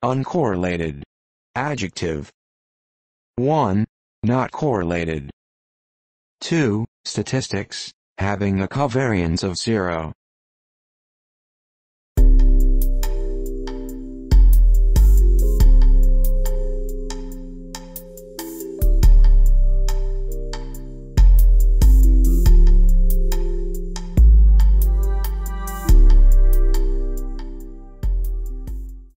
Uncorrelated. Adjective. 1. Not correlated. 2. Statistics, having a covariance of 0.